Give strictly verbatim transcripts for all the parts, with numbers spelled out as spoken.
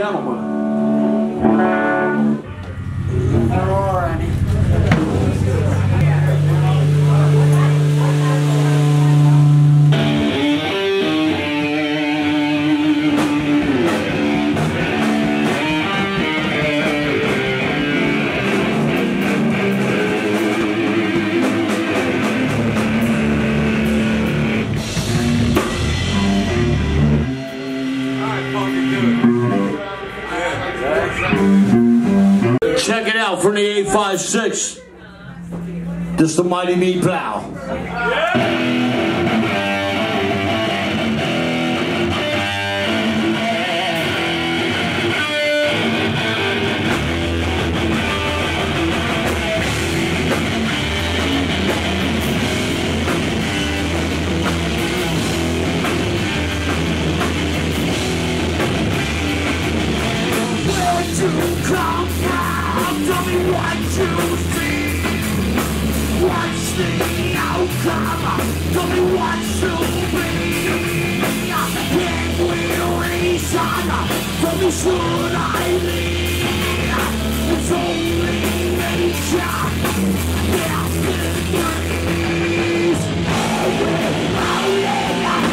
gentlemen. Check it out from the eight five six. This is the Mighty MEATPLOW. Come from, tell me what you see. What's the outcome? Tell me what to be. Can't we reason? Tell me should I leave? It's only nature. Destinies. Oh, oh, yeah.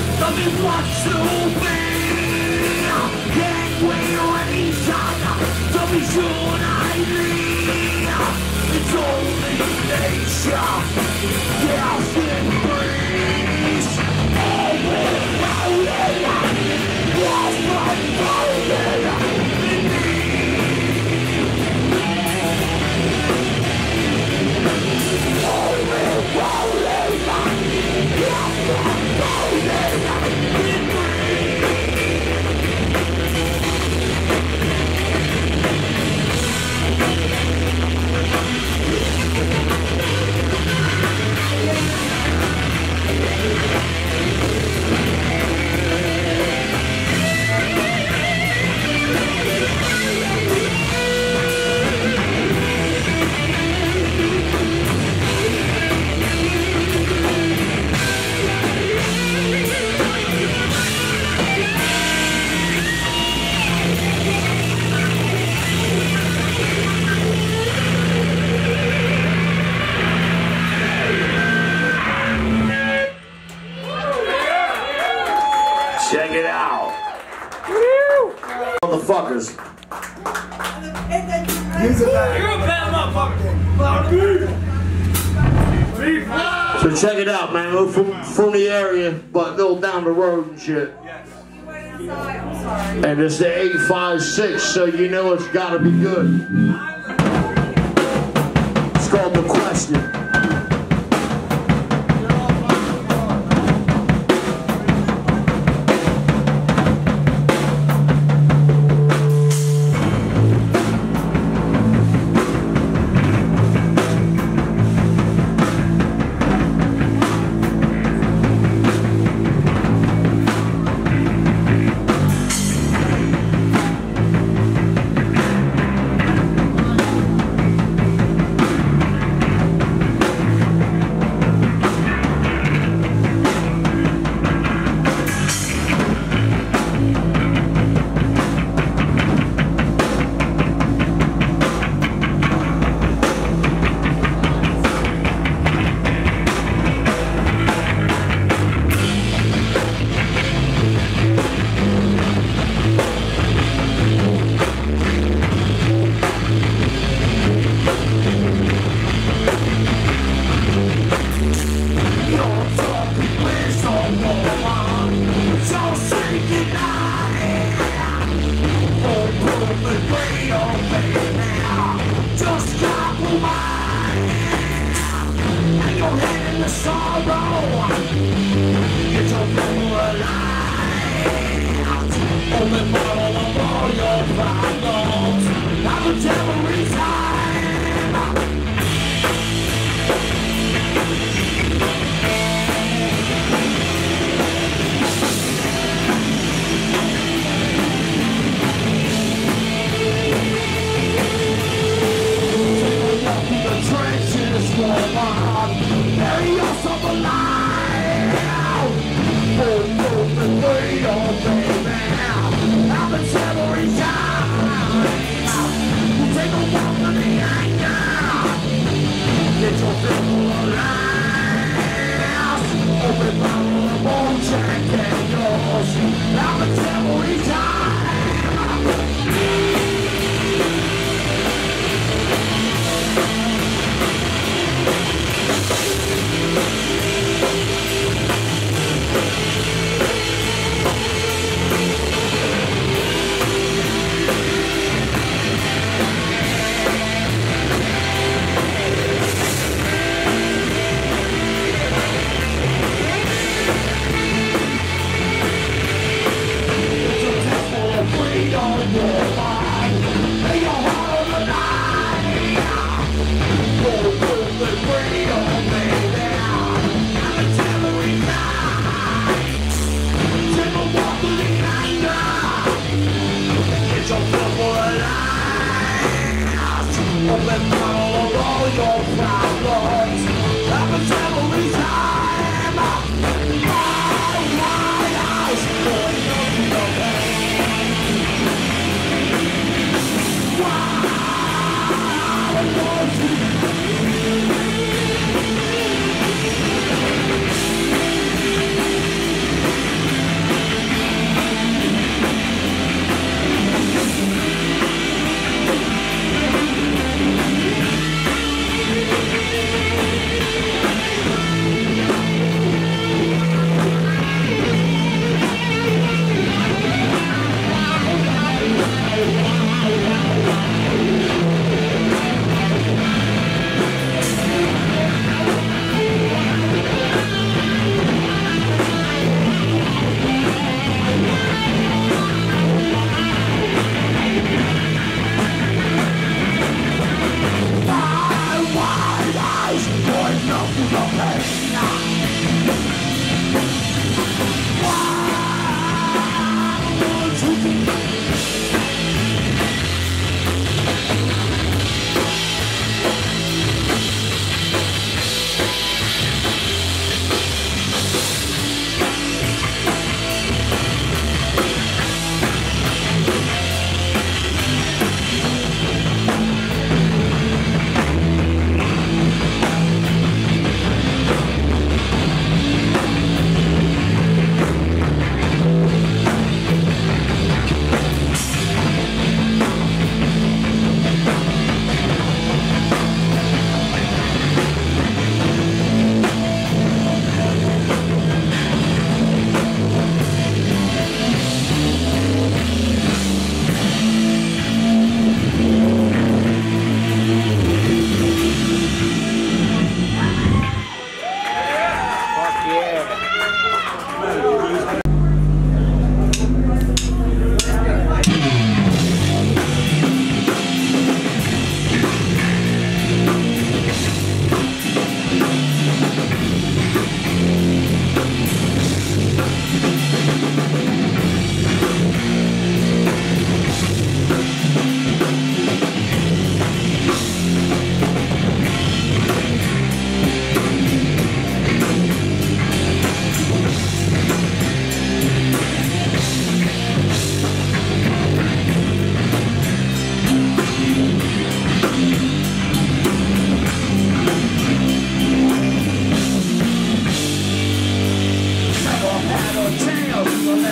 What to be? Can't we reason? Check it out. Motherfuckers. You're a bad motherfucker. So check it out, man. We're from, from the area, but they're down the road and shit. And it's the eight five six, so you know it's gotta be good. It's called The Question. Take a walk on the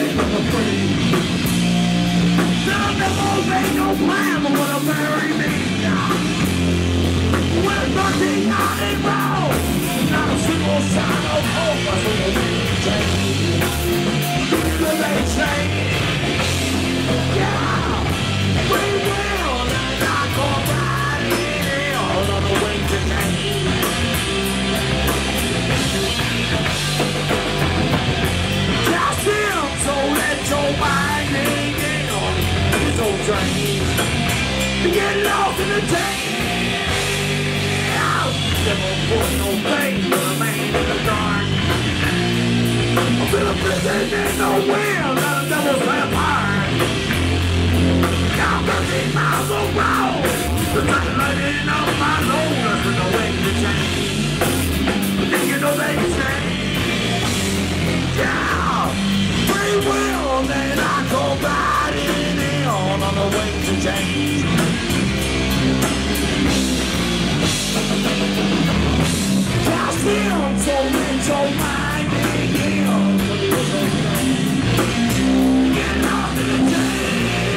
slave of the free. There never made no plan for what to bury me. With nothing on it road, not a single sign of hope. I think they change. Will they change? Yeah, we will. And I go right in on the way to change. Just him, so let your mind hang on his old train. Get lost in the tank. Never put no pain for a man in the dark. I feel a prison in the wind that a devil's vampire. Now thirteen miles of road, the sun lighting up my load. There's no way to change, but then you know they change. Yeah, free will, then I go riding in on the way to change. Just him, so let your mind begin. Get lost in the change.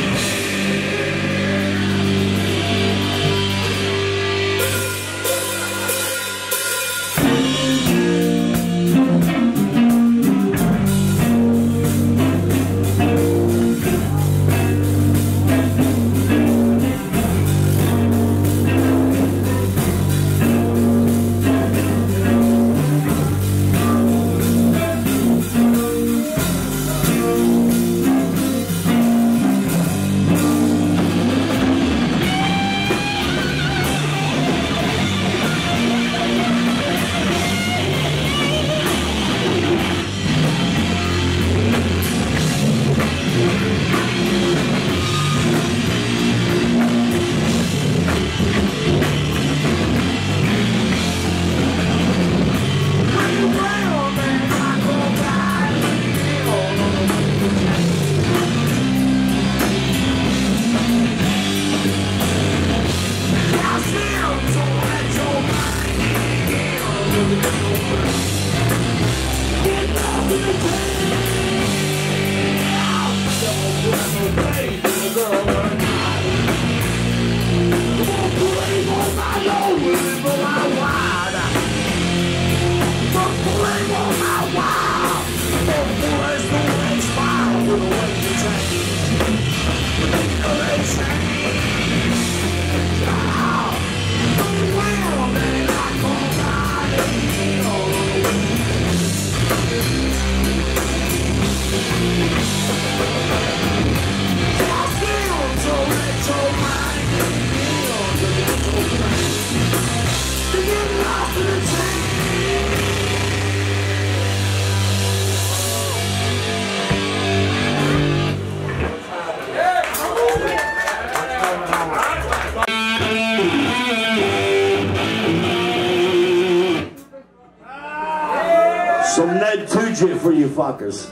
Some Ned two J for you fuckers.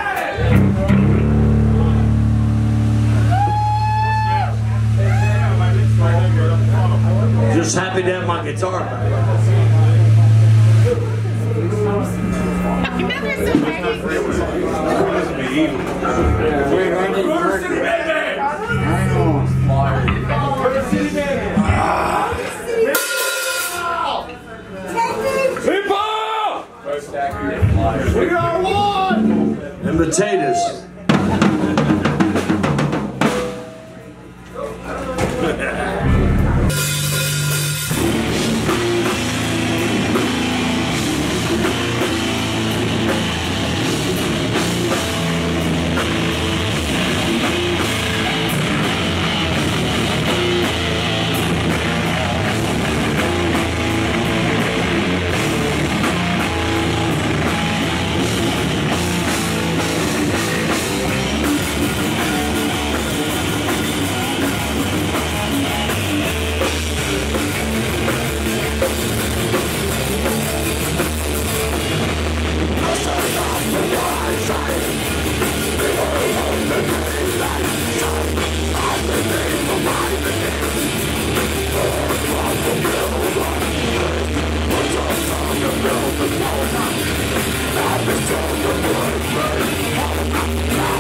Just happy to have my guitar back. We got one! And potatoes. I've been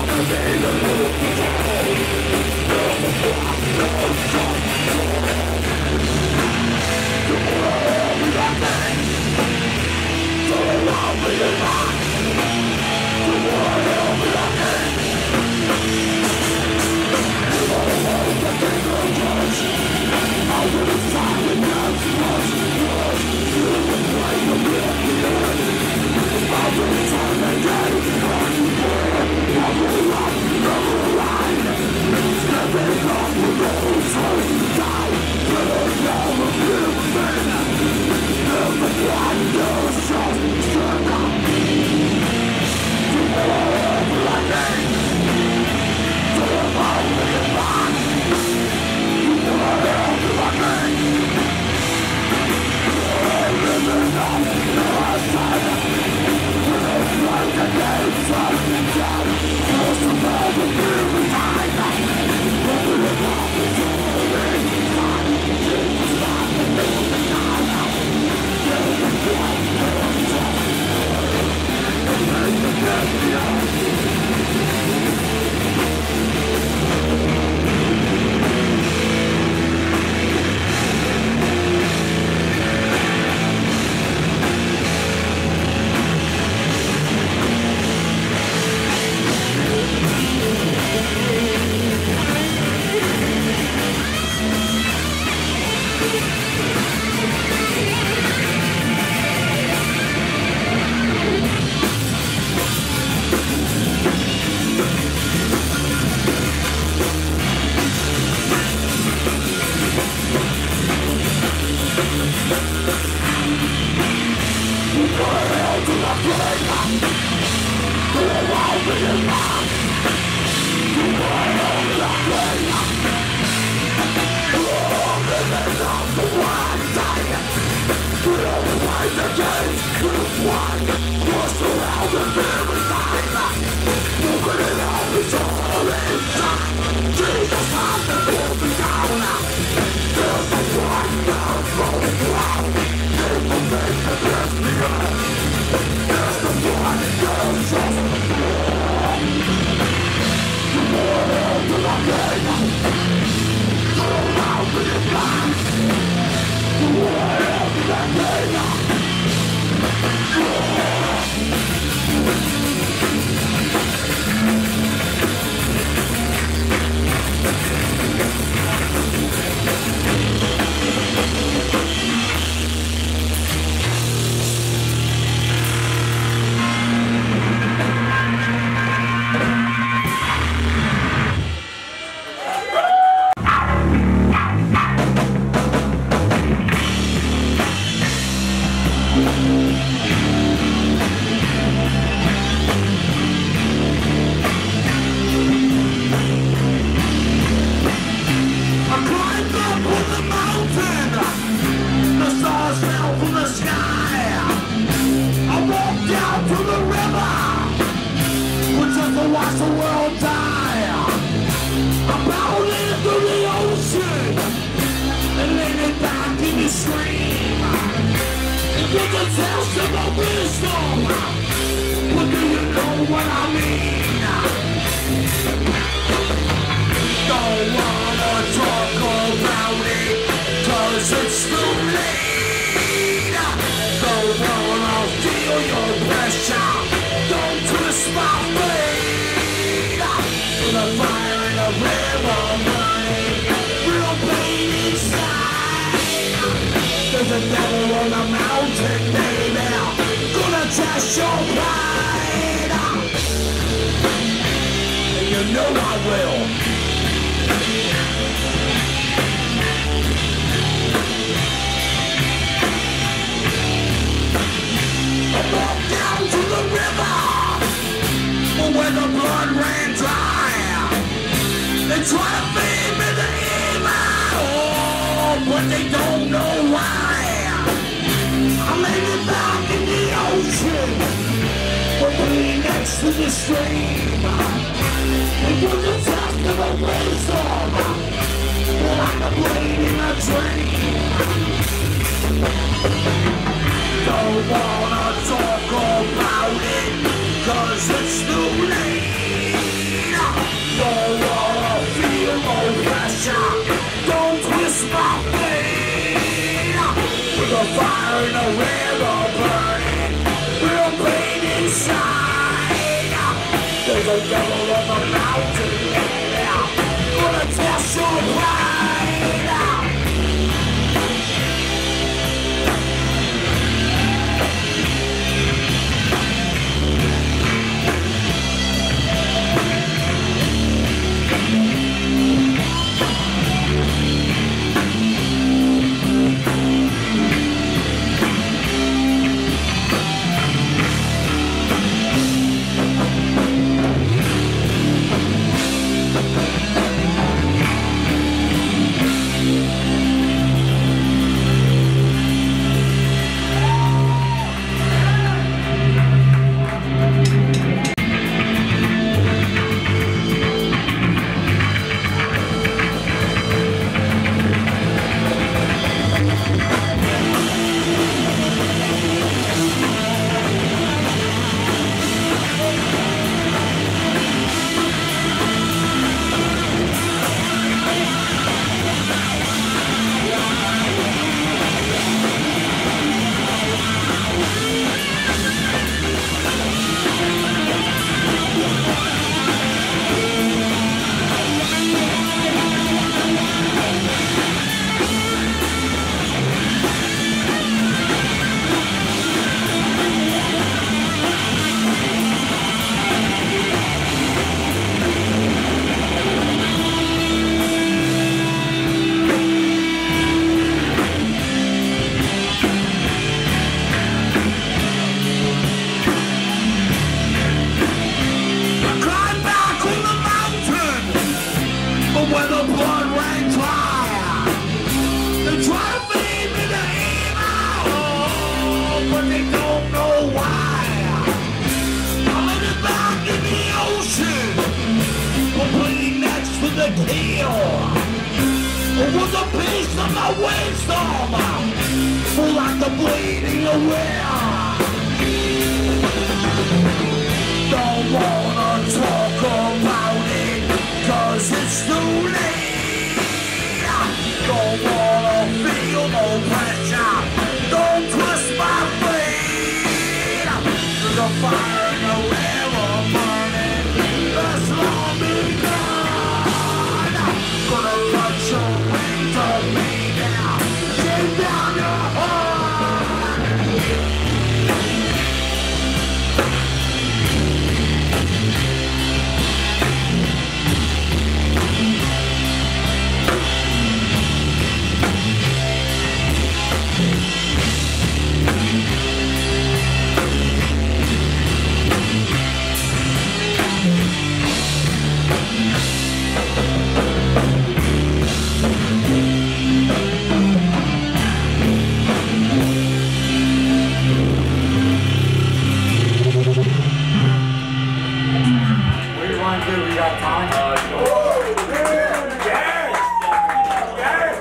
heal. Was a piece of my wisdom, like the bleeding away. Don't wanna talk about it, cause it's too late. Don't wanna feel no pressure, don't twist my blade. There's a fire in the river burning, that's long begun. Gonna touch your wings on me now, take down your heart. We got time. Uh, yes! Yes!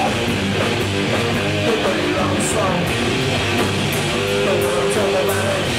Don't wanna talk about it.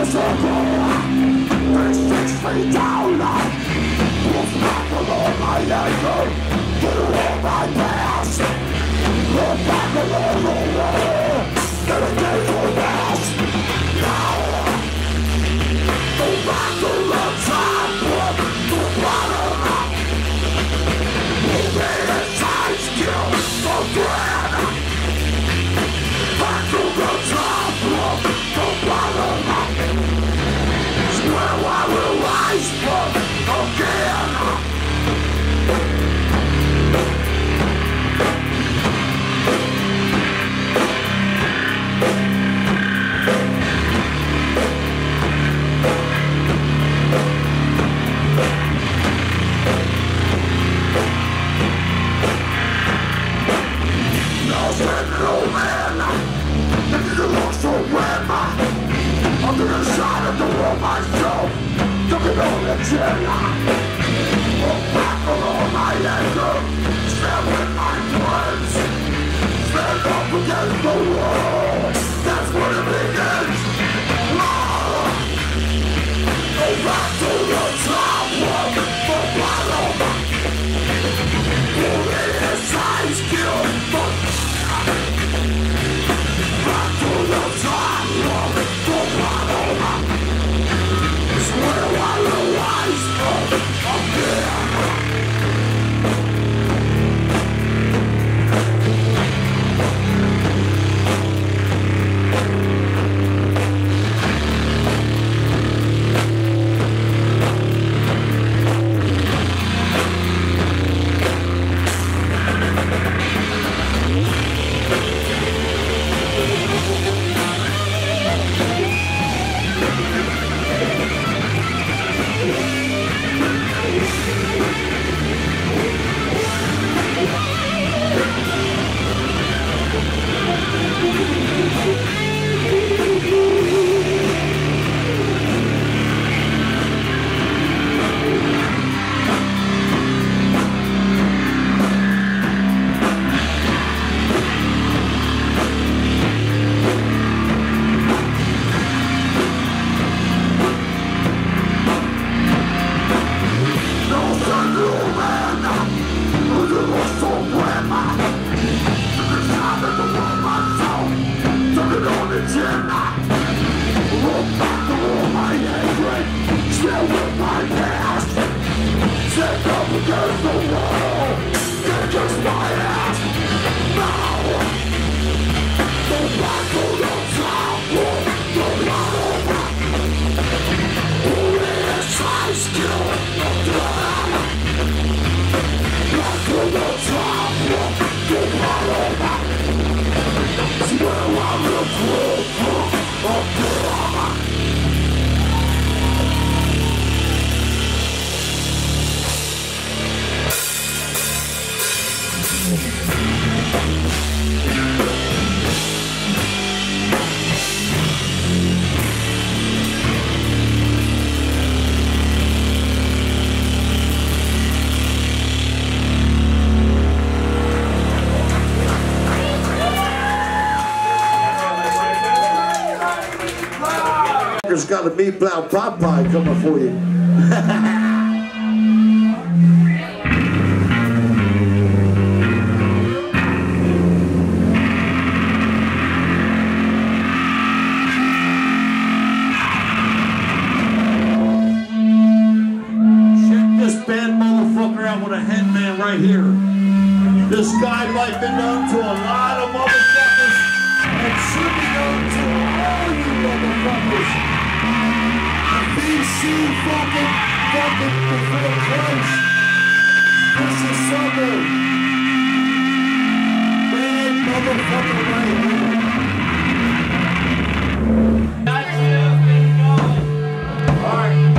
Got a MEATPLOW pot pie coming for you. Check this bad motherfucker out with a headman right here. This guy might be known to a lot of motherfuckers and should be known to all you motherfuckers. B C fucking, fucking before Christ. This is something. Bad motherfucker right here. Alright.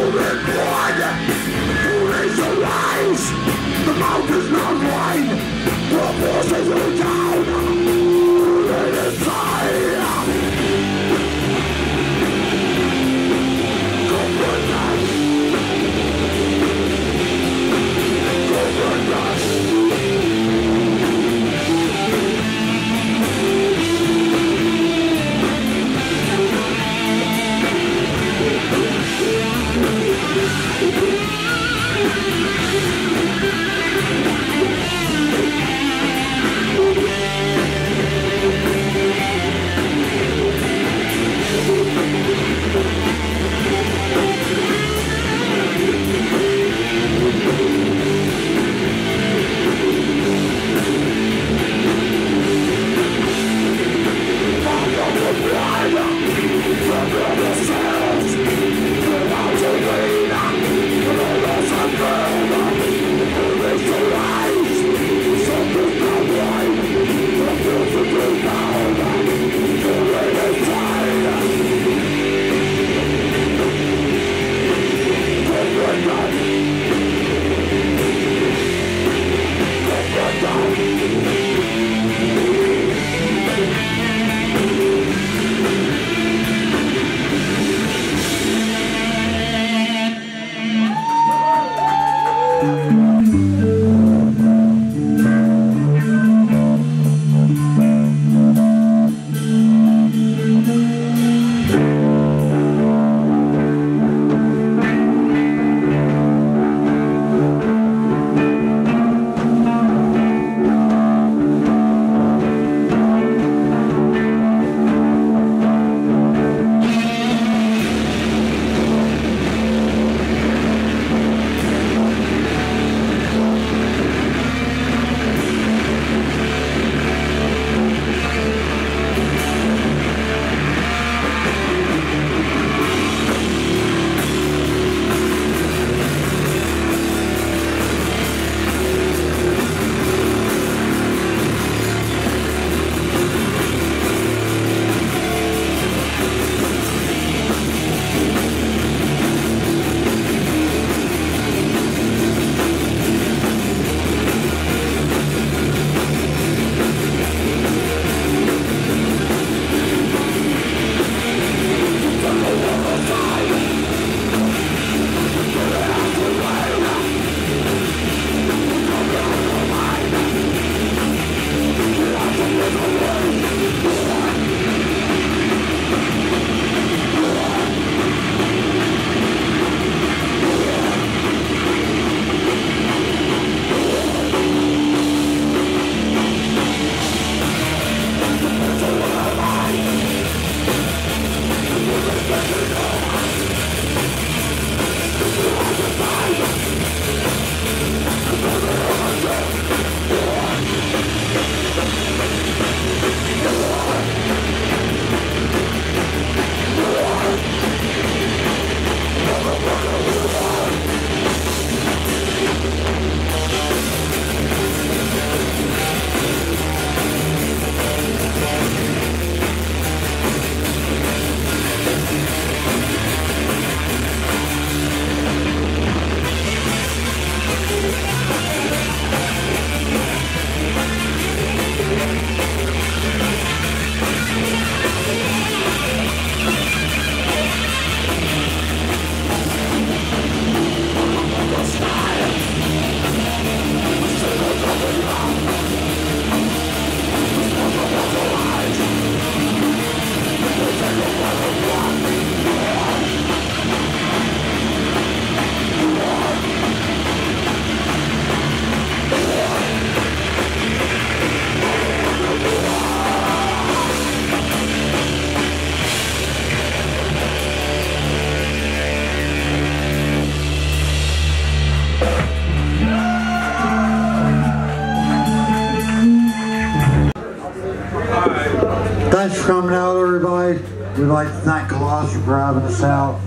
Thanks for coming out, everybody. We'd like to thank Colossal for having us out.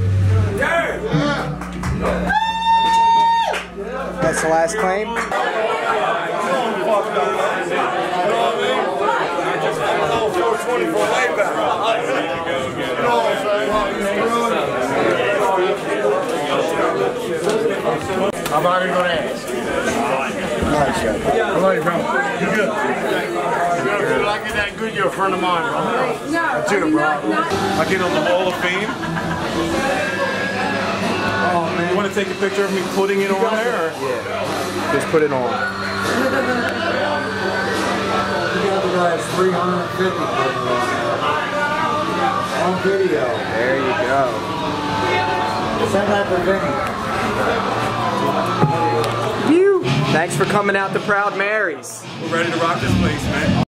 That's the last claim. twenty-four way back. I'm not even going to ask. Nice shot. How are you, bro? You good? You feel like you're that good, you're a friend of mine, bro. No, Too, bro. I get on the Hall of Fame. Oh, man. You want to take a picture of me putting it on there? Or? Yeah. Just put it on. The other guy has three hundred fifty on video. There you go. Send that to Vinny. Phew. Thanks for coming out to Proud Mary's. We're ready to rock this place, man.